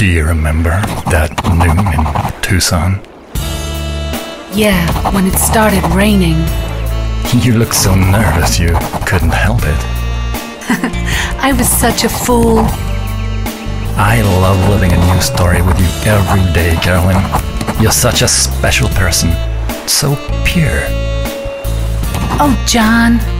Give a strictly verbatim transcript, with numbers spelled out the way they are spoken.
Do you remember that noon in Tucson? Yeah, when it started raining. You looked so nervous you couldn't help it. I was such a fool. I love living a new story with you every day, Carolyn. You're such a special person. So pure. Oh, John,